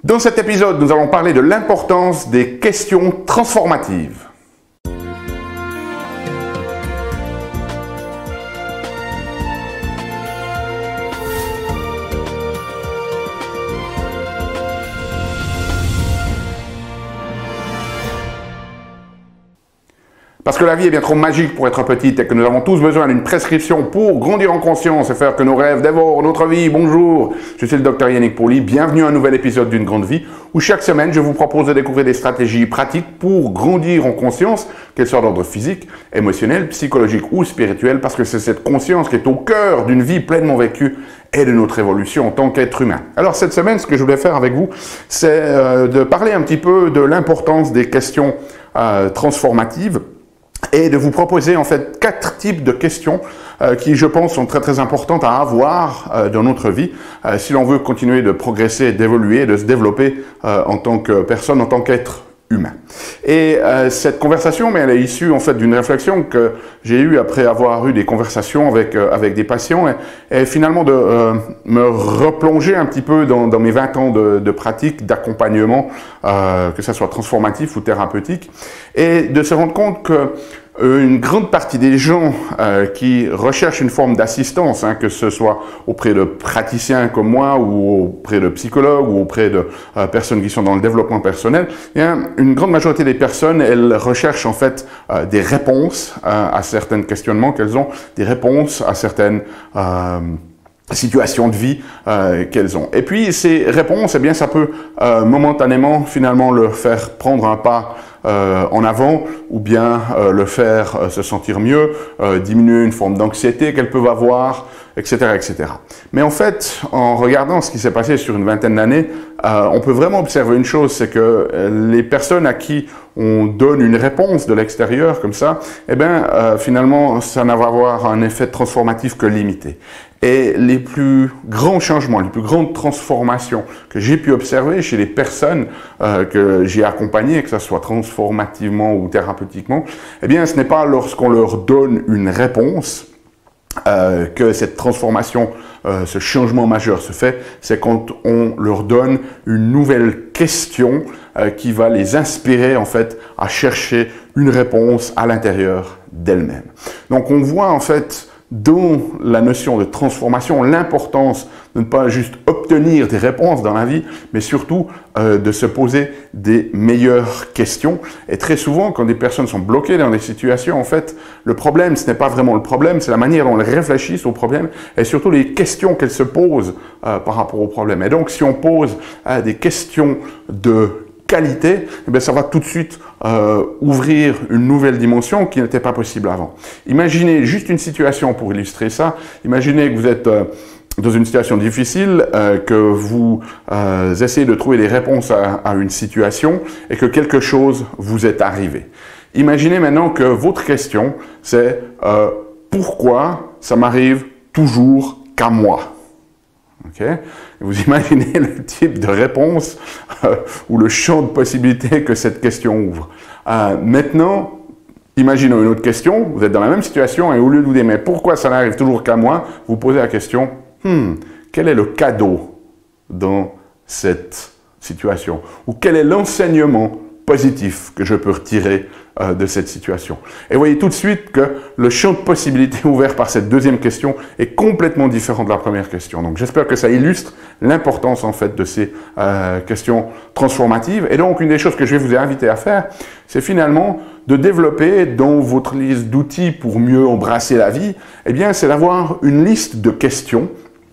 Dans cet épisode, nous allons parler de l'importance des questions transformatives. Parce que la vie est bien trop magique pour être petite et que nous avons tous besoin d'une prescription pour grandir en conscience et faire que nos rêves dévorent notre vie. Bonjour, je suis le Dr Yannick Pauly, bienvenue à un nouvel épisode d'une grande vie où chaque semaine je vous propose de découvrir des stratégies pratiques pour grandir en conscience, qu'elles soient d'ordre physique, émotionnel, psychologique ou spirituel, parce que c'est cette conscience qui est au cœur d'une vie pleinement vécue et de notre évolution en tant qu'être humain. Alors cette semaine, ce que je voulais faire avec vous, c'est de parler un petit peu de l'importance des questions transformatives et de vous proposer en fait 4 types de questions qui, je pense, sont très importantes à avoir dans notre vie si l'on veut continuer de progresser, d'évoluer, de se développer en tant que personne, en tant qu'être humain. Et cette conversation, mais elle est issue en fait d'une réflexion que j'ai eue après avoir eu des conversations avec des patients et finalement de me replonger un petit peu dans mes 20 ans de pratique, d'accompagnement, que ça soit transformatif ou thérapeutique, et de se rendre compte que une grande partie des gens qui recherchent une forme d'assistance, que ce soit auprès de praticiens comme moi ou auprès de psychologues ou auprès de personnes qui sont dans le développement personnel, une grande majorité des personnes, elles recherchent en fait des réponses à certains questionnements qu'elles ont, des réponses à certaines situations de vie qu'elles ont. Et puis ces réponses, eh bien, ça peut momentanément finalement leur faire prendre un pas en avant ou bien le faire se sentir mieux, diminuer une forme d'anxiété qu'elles peuvent avoir, etc., etc. Mais en fait, en regardant ce qui s'est passé sur une vingtaine d'années, on peut vraiment observer une chose, c'est que les personnes à qui on donne une réponse de l'extérieur comme ça, eh bien, finalement, ça n'a va avoir un effet transformatif que limité. Et les plus grands changements, les plus grandes transformations que j'ai pu observer chez les personnes que j'ai accompagnées, que ce soit transformativement ou thérapeutiquement, eh bien, ce n'est pas lorsqu'on leur donne une réponse que cette transformation, ce changement majeur se fait, c'est quand on leur donne une nouvelle question qui va les inspirer en fait à chercher une réponse à l'intérieur d'elles-mêmes. Donc on voit en fait dans la notion de transformation l'importance de ne pas juste obtenir des réponses dans la vie, mais surtout de se poser des meilleures questions. Et très souvent, quand des personnes sont bloquées dans des situations, en fait, le problème, ce n'est pas vraiment le problème, c'est la manière dont elles réfléchissent au problème et surtout les questions qu'elles se posent par rapport au problème. Et donc, si on pose des questions de qualité, eh bien, ça va tout de suite ouvrir une nouvelle dimension qui n'était pas possible avant. Imaginez juste une situation pour illustrer ça. Imaginez que vous êtes dans une situation difficile, que vous essayez de trouver des réponses à une situation et que quelque chose vous est arrivé. Imaginez maintenant que votre question, c'est pourquoi ça m'arrive toujours qu'à moi? Okay. Vous imaginez le type de réponse ou le champ de possibilités que cette question ouvre. Maintenant, imaginons une autre question. Vous êtes dans la même situation et au lieu de vous dire « mais pourquoi ça n'arrive toujours qu'à moi ?» vous posez la question « quel est le cadeau dans cette situation ?» ou « quel est l'enseignement positif que je peux retirer de cette situation ?» Et vous voyez tout de suite que le champ de possibilités ouvert par cette deuxième question est complètement différent de la première question. Donc j'espère que ça illustre l'importance en fait de ces questions transformatives. Et donc une des choses que je vais vous inviter à faire, c'est finalement de développer dans votre liste d'outils pour mieux embrasser la vie, eh bien c'est d'avoir une liste de questions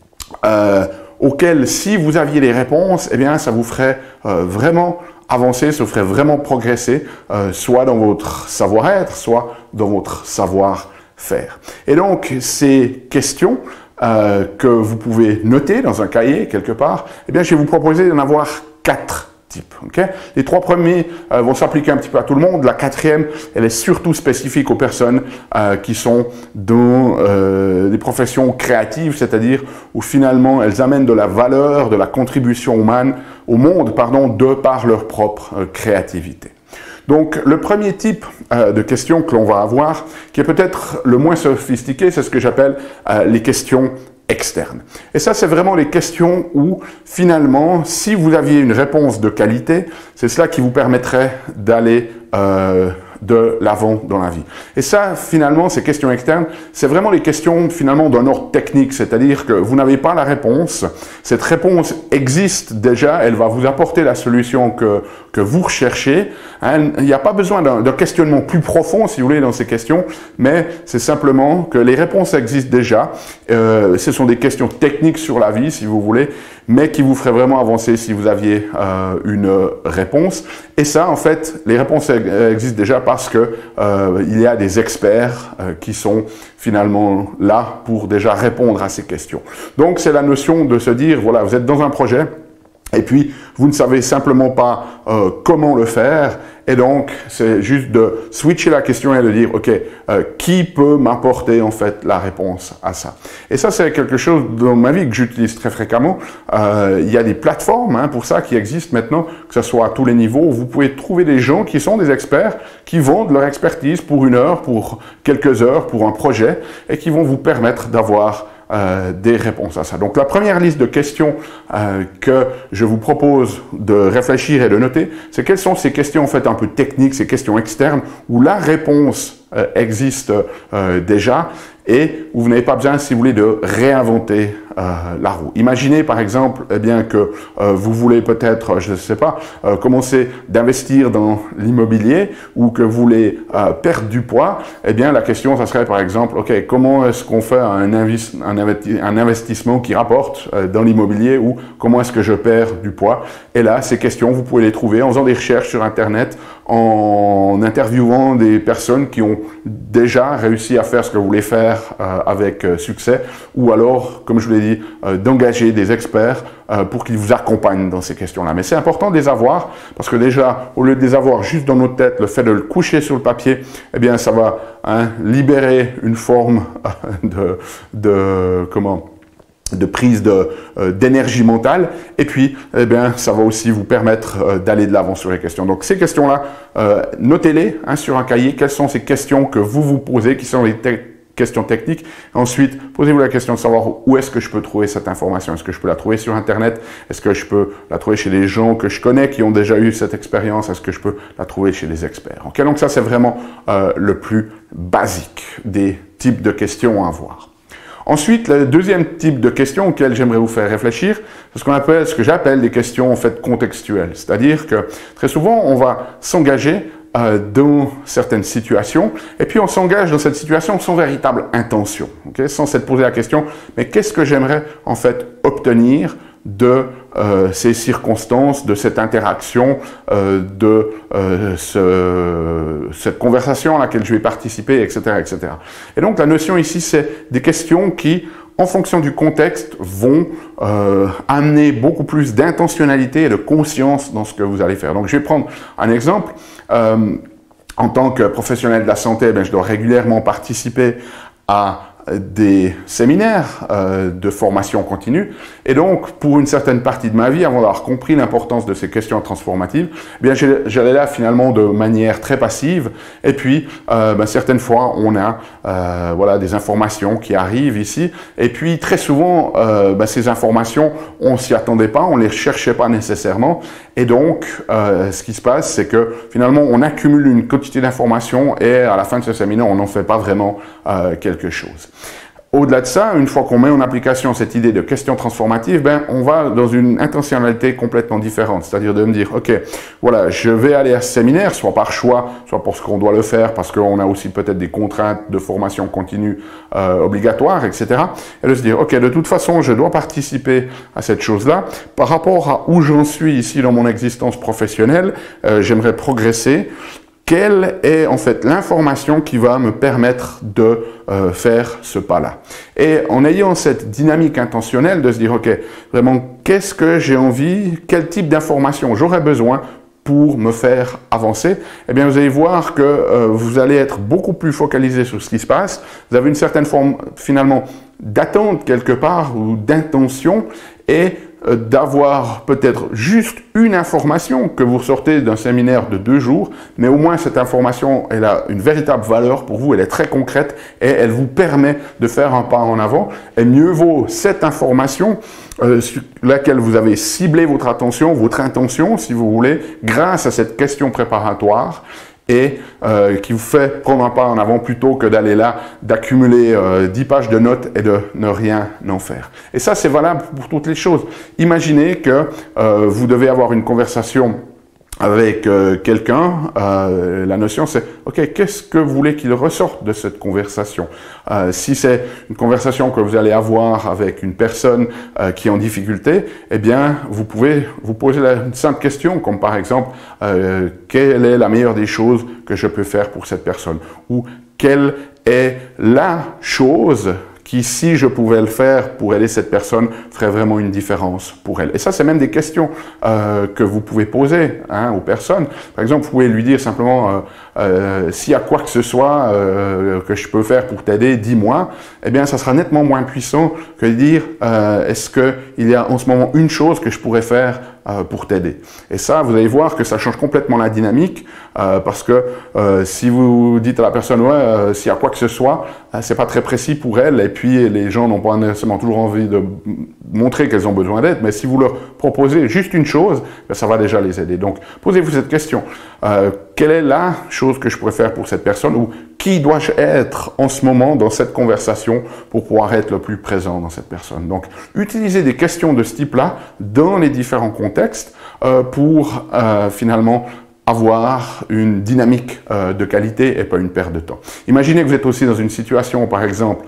auxquelles si vous aviez les réponses, eh bien ça vous ferait vraiment avancer, ça vous ferait vraiment progresser, soit dans votre savoir-être, soit dans votre savoir-faire. Et donc, ces questions que vous pouvez noter dans un cahier quelque part, eh bien, je vais vous proposer d'en avoir 4 types. Okay? Les 3 premiers vont s'appliquer un petit peu à tout le monde. La 4e, elle est surtout spécifique aux personnes qui sont dans des professions créatives, c'est-à-dire où finalement elles amènent de la valeur, de la contribution humaine au monde, de par leur propre créativité. Donc, le premier type de questions que l'on va avoir, qui est peut-être le moins sophistiqué, c'est ce que j'appelle les questions externe. Et ça, c'est vraiment les questions où, finalement, si vous aviez une réponse de qualité, c'est cela qui vous permettrait d'aller de l'avant dans la vie. Et ça, finalement, ces questions externes, c'est vraiment les questions, finalement, d'un ordre technique, c'est-à-dire que vous n'avez pas la réponse, cette réponse existe déjà, elle va vous apporter la solution que vous recherchez. Hein, il n'y a pas besoin d'un questionnement plus profond, si vous voulez, dans ces questions, mais c'est simplement que les réponses existent déjà. Ce sont des questions techniques sur la vie, si vous voulez, mais qui vous feraient vraiment avancer si vous aviez une réponse. Et ça, en fait, les réponses existent déjà parce que il y a des experts qui sont finalement là pour déjà répondre à ces questions. Donc, c'est la notion de se dire, voilà, vous êtes dans un projet, et puis, vous ne savez simplement pas comment le faire. Et donc, c'est juste de switcher la question et de dire, OK, qui peut m'apporter en fait la réponse à ça? Et ça, c'est quelque chose dans ma vie que j'utilise très fréquemment. Il y a des plateformes pour ça qui existent maintenant, que ce soit à tous les niveaux, où vous pouvez trouver des gens qui sont des experts, qui vendent leur expertise pour 1 heure, pour quelques heures, pour un projet, et qui vont vous permettre d'avoir des réponses à ça. Donc la première liste de questions que je vous propose de réfléchir et de noter, c'est quelles sont ces questions en fait un peu techniques, ces questions externes où la réponse existe déjà et où vous n'avez pas besoin, si vous voulez, de réinventer la roue. Imaginez par exemple eh bien, que vous voulez peut-être, je ne sais pas, commencer d'investir dans l'immobilier ou que vous voulez perdre du poids. Eh bien, la question, ça serait par exemple, OK, comment est-ce qu'on fait un investissement qui rapporte dans l'immobilier ou comment est-ce que je perds du poids? Et là, ces questions, vous pouvez les trouver en faisant des recherches sur Internet, en interviewant des personnes qui ont déjà réussi à faire ce que vous voulez faire avec succès, ou alors, comme je vous l'ai dit, d'engager des experts pour qu'ils vous accompagnent dans ces questions-là. Mais c'est important de les avoir, parce que déjà, au lieu de les avoir juste dans notre tête, le fait de le coucher sur le papier, eh bien, ça va libérer une forme de prise d'énergie mentale, et puis, eh bien, ça va aussi vous permettre d'aller de l'avant sur les questions. Donc, ces questions-là, notez-les sur un cahier. Quelles sont ces questions que vous vous posez, qui sont les questions techniques. Ensuite, posez-vous la question de savoir où est-ce que je peux trouver cette information. Est-ce que je peux la trouver sur Internet? Est-ce que je peux la trouver chez des gens que je connais qui ont déjà eu cette expérience? Est-ce que je peux la trouver chez des experts? Okay, donc ça, c'est vraiment le plus basique des types de questions à avoir. Ensuite, le deuxième type de questions auxquelles j'aimerais vous faire réfléchir, c'est ce que j'appelle des questions en fait contextuelles. C'est-à-dire que très souvent, on va s'engager dans certaines situations, et puis on s'engage dans cette situation sans véritable intention, okay? Sans s'être posé la question, mais qu'est-ce que j'aimerais en fait obtenir de ces circonstances, de cette interaction, cette conversation à laquelle je vais participer, etc., etc. Et donc la notion ici, c'est des questions qui, en fonction du contexte, vont amener beaucoup plus d'intentionnalité et de conscience dans ce que vous allez faire. Donc je vais prendre un exemple. En tant que professionnel de la santé, je dois régulièrement participer à des séminaires de formation continue, et donc pour une certaine partie de ma vie, avant d'avoir compris l'importance de ces questions transformatives, eh bien j'allais là finalement de manière très passive, et puis certaines fois on a voilà des informations qui arrivent ici, et puis très souvent ces informations on s'y attendait pas, on les cherchait pas nécessairement, et donc ce qui se passe c'est que finalement on accumule une quantité d'informations et à la fin de ce séminaire on n'en fait pas vraiment quelque chose. Au-delà de ça, une fois qu'on met en application cette idée de question transformative, on va dans une intentionnalité complètement différente. C'est-à-dire de me dire, OK, voilà, je vais aller à ce séminaire, soit par choix, soit pour ce qu'on doit le faire, parce qu'on a aussi peut-être des contraintes de formation continue obligatoires, etc. Et de se dire, OK, de toute façon, je dois participer à cette chose-là. Par rapport à où j'en suis ici dans mon existence professionnelle, j'aimerais progresser. Quelle est en fait l'information qui va me permettre de faire ce pas-là? Et en ayant cette dynamique intentionnelle de se dire, OK, vraiment, qu'est-ce que j'ai envie, quel type d'information j'aurais besoin pour me faire avancer, eh bien vous allez voir que vous allez être beaucoup plus focalisé sur ce qui se passe. Vous avez une certaine forme finalement d'attente quelque part ou d'intention, et d'avoir peut-être juste une information que vous sortez d'un séminaire de 2 jours, mais au moins cette information, elle a une véritable valeur pour vous, elle est très concrète et elle vous permet de faire un pas en avant. Et mieux vaut cette information sur laquelle vous avez ciblé votre attention, votre intention, si vous voulez, grâce à cette question préparatoire, et qui vous fait prendre un pas en avant plutôt que d'aller là, d'accumuler 10 pages de notes et de ne rien en faire. Et ça, c'est valable pour toutes les choses. Imaginez que vous devez avoir une conversation avec quelqu'un, la notion c'est, ok, qu'est-ce que vous voulez qu'il ressorte de cette conversation? Si c'est une conversation que vous allez avoir avec une personne qui est en difficulté, eh bien, vous pouvez vous poser une simple question, comme par exemple, quelle est la meilleure des choses que je peux faire pour cette personne? Ou quelle est la chose qui, si je pouvais le faire pour aider cette personne, ferait vraiment une différence pour elle. Et ça, c'est même des questions que vous pouvez poser aux personnes. Par exemple, vous pouvez lui dire simplement, s'il y a quoi que ce soit que je peux faire pour t'aider, dis-moi. Eh bien, ça sera nettement moins puissant que de dire, est-ce qu'il y a en ce moment une chose que je pourrais faire pour t'aider. Et ça, vous allez voir que ça change complètement la dynamique, parce que si vous dites à la personne, ouais, s'il y a quoi que ce soit, c'est pas très précis pour elle, et puis les gens n'ont pas nécessairement toujours envie de montrer qu'elles ont besoin d'aide, mais si vous leur proposez juste une chose, ça va déjà les aider. Donc, posez-vous cette question. Quelle est la chose que je pourrais faire pour cette personne, ou qui dois-je être en ce moment dans cette conversation pour pouvoir être le plus présent dans cette personne? Donc, utilisez des questions de ce type-là dans les différents contextes pour finalement avoir une dynamique de qualité et pas une perte de temps. Imaginez que vous êtes aussi dans une situation, par exemple,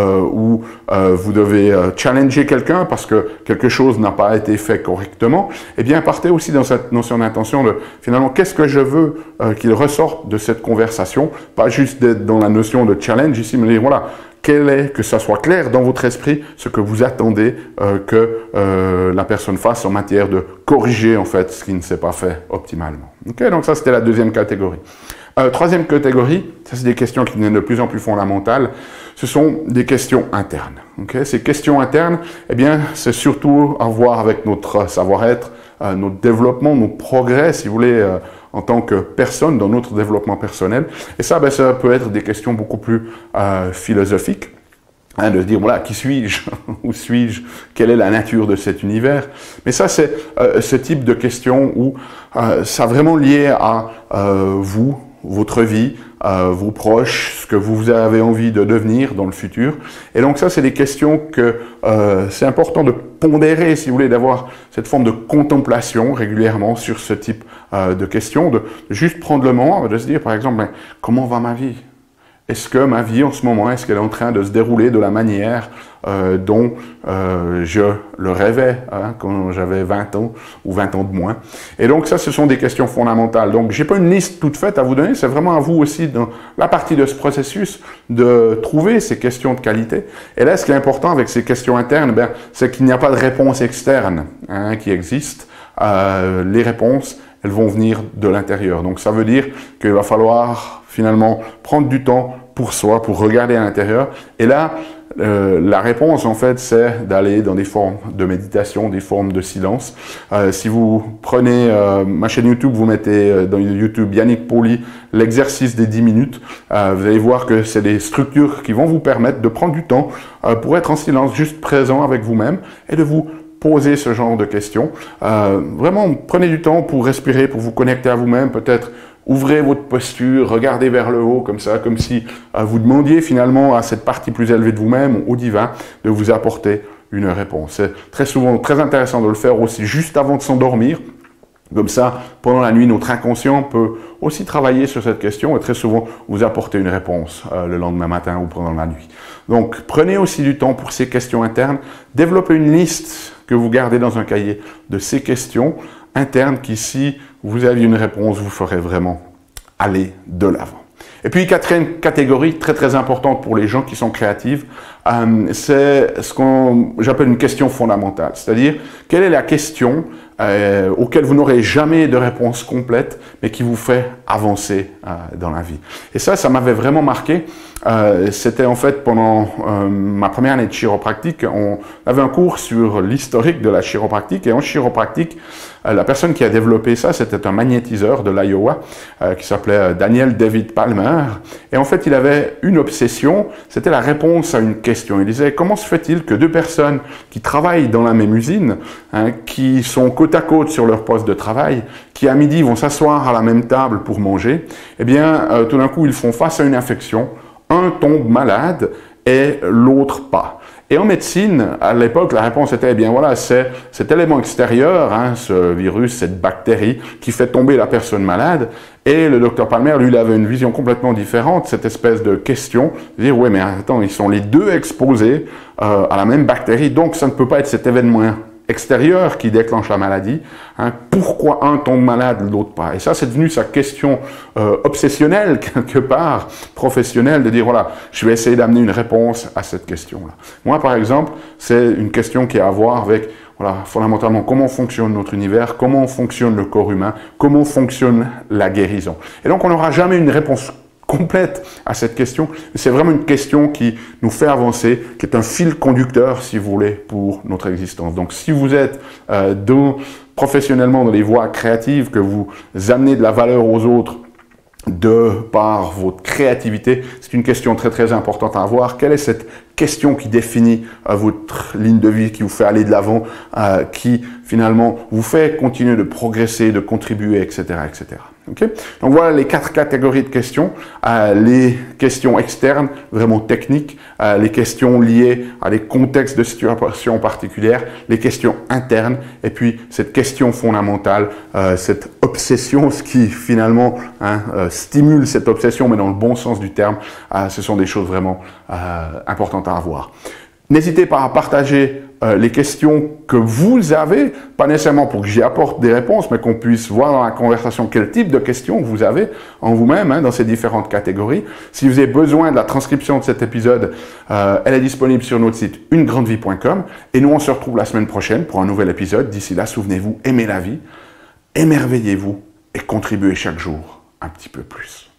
où vous devez challenger quelqu'un parce que quelque chose n'a pas été fait correctement. Eh bien, partez aussi dans cette notion d'intention de, finalement, qu'est-ce que je veux qu'il ressorte de cette conversation? Pas juste d'être dans la notion de challenge ici, mais dire, voilà, que ça soit clair dans votre esprit ce que vous attendez que la personne fasse en matière de corriger en fait ce qui ne s'est pas fait optimalement. Okay, donc ça c'était la deuxième catégorie. Troisième catégorie, ça c'est des questions qui deviennent de plus en plus fondamentales, ce sont des questions internes. Okay, ces questions internes, eh bien c'est surtout à voir avec notre savoir-être, notre développement, nos progrès, si vous voulez, en tant que personne dans notre développement personnel. Et ça, ben, ça peut être des questions beaucoup plus philosophiques, de se dire, voilà, qui suis-je? Où suis-je? Quelle est la nature de cet univers? Mais ça, c'est ce type de questions où ça a vraiment lié à vous, votre vie, vos proches, ce que vous avez envie de devenir dans le futur. Et donc ça, c'est des questions que c'est important de pondérer, si vous voulez, d'avoir cette forme de contemplation régulièrement sur ce type de questions, de juste prendre le moment, de se dire, par exemple, ben, comment va ma vie? Est-ce que ma vie en ce moment, est-ce qu'elle est en train de se dérouler de la manière dont je le rêvais quand j'avais 20 ans ou 20 ans de moins? Et donc ça, ce sont des questions fondamentales. Donc j'ai pas une liste toute faite à vous donner, c'est vraiment à vous aussi dans la partie de ce processus de trouver ces questions de qualité. Et là, ce qui est important avec ces questions internes, ben, c'est qu'il n'y a pas de réponse externe qui existe. Les réponses, elles vont venir de l'intérieur. Donc ça veut dire qu'il va falloir finalement prendre du temps pour soi, pour regarder à l'intérieur. Et là, la réponse, en fait, c'est d'aller dans des formes de méditation, des formes de silence. Si vous prenez ma chaîne YouTube, vous mettez dans YouTube Yannick Pauly l'exercice des 10 minutes, vous allez voir que c'est des structures qui vont vous permettre de prendre du temps pour être en silence, juste présent avec vous-même et de vous poser ce genre de questions. Vraiment, prenez du temps pour respirer, pour vous connecter à vous-même, peut-être ouvrez votre posture, regardez vers le haut comme ça, comme si vous demandiez finalement à cette partie plus élevée de vous-même, au divin, de vous apporter une réponse. C'est très souvent très intéressant de le faire aussi juste avant de s'endormir. Comme ça, pendant la nuit, notre inconscient peut aussi travailler sur cette question et très souvent vous apporter une réponse le lendemain matin ou pendant la nuit. Donc, prenez aussi du temps pour ces questions internes. Développez une liste que vous gardez dans un cahier de ces questions internes qui, si vous aviez une réponse, vous ferait vraiment aller de l'avant. Et puis, quatrième catégorie, très très importante pour les gens qui sont créatifs, c'est ce que j'appelle une question fondamentale. C'est-à-dire, quelle est la question auquel vous n'aurez jamais de réponse complète, mais qui vous fait avancer dans la vie. Et ça m'avait vraiment marqué. C'était en fait pendant ma première année de chiropractique, on avait un cours sur l'historique de la chiropractique, et en chiropractique, la personne qui a développé ça, c'était un magnétiseur de l'Iowa qui s'appelait Daniel David Palmer, et en fait il avait une obsession, c'était la réponse à une question. Il disait, comment se fait-il que deux personnes qui travaillent dans la même usine, qui sont côte à côte sur leur poste de travail, qui à midi vont s'asseoir à la même table pour manger, eh bien tout d'un coup ils font face à une infection, un tombe malade et l'autre pas. Et en médecine, à l'époque, la réponse était, eh bien voilà, c'est cet élément extérieur, ce virus, cette bactérie, qui fait tomber la personne malade. Et le docteur Palmer, lui, il avait une vision complètement différente, cette espèce de question, de dire, ouais, mais attends, ils sont les deux exposés à la même bactérie, donc ça ne peut pas être cet événement extérieur qui déclenche la maladie. Pourquoi un tombe malade, l'autre pas? Et ça, c'est devenu sa question obsessionnelle, quelque part, professionnelle, de dire, voilà, je vais essayer d'amener une réponse à cette question-là. Moi, par exemple, c'est une question qui a à voir avec, voilà, fondamentalement, comment fonctionne notre univers, comment fonctionne le corps humain, comment fonctionne la guérison. Et donc, on n'aura jamais une réponse complète à cette question. C'est vraiment une question qui nous fait avancer, qui est un fil conducteur, si vous voulez, pour notre existence. Donc, si vous êtes professionnellement dans les voies créatives, que vous amenez de la valeur aux autres de par votre créativité, c'est une question très très importante à avoir. Quelle est cette question qui définit votre ligne de vie, qui vous fait aller de l'avant, qui finalement vous fait continuer de progresser, de contribuer, etc., etc. Okay? Donc voilà les 4 catégories de questions. Les questions externes, vraiment techniques, les questions liées à des contextes de situation particulières, les questions internes, et puis cette question fondamentale, cette obsession, ce qui finalement stimule cette obsession, mais dans le bon sens du terme, ce sont des choses vraiment importantes à avoir. N'hésitez pas à partager les questions que vous avez, pas nécessairement pour que j'y apporte des réponses, mais qu'on puisse voir dans la conversation quel type de questions vous avez en vous-même, dans ces différentes catégories. Si vous avez besoin de la transcription de cet épisode, elle est disponible sur notre site unegrandevie.com, et nous on se retrouve la semaine prochaine pour un nouvel épisode. D'ici là, souvenez-vous, aimez la vie, émerveillez-vous et contribuez chaque jour un petit peu plus.